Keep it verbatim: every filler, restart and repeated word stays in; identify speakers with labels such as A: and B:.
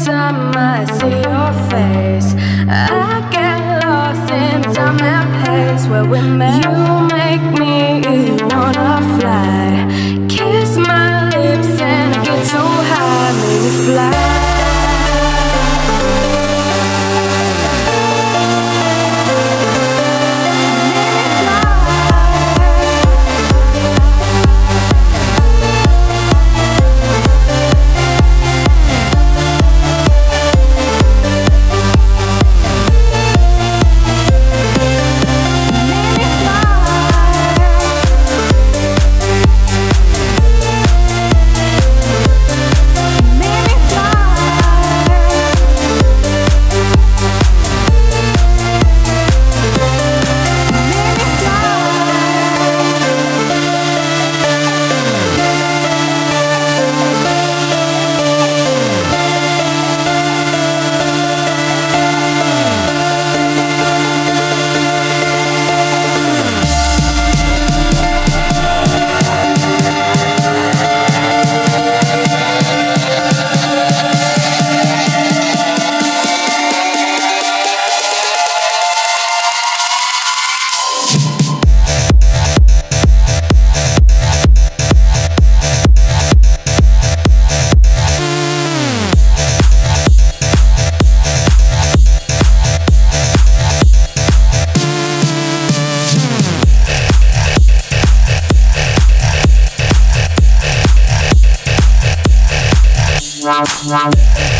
A: time I see your face, I get lost in time and place where we met. You make me wanna fly, kiss my lips and I get so high, make me fly.
B: Wow.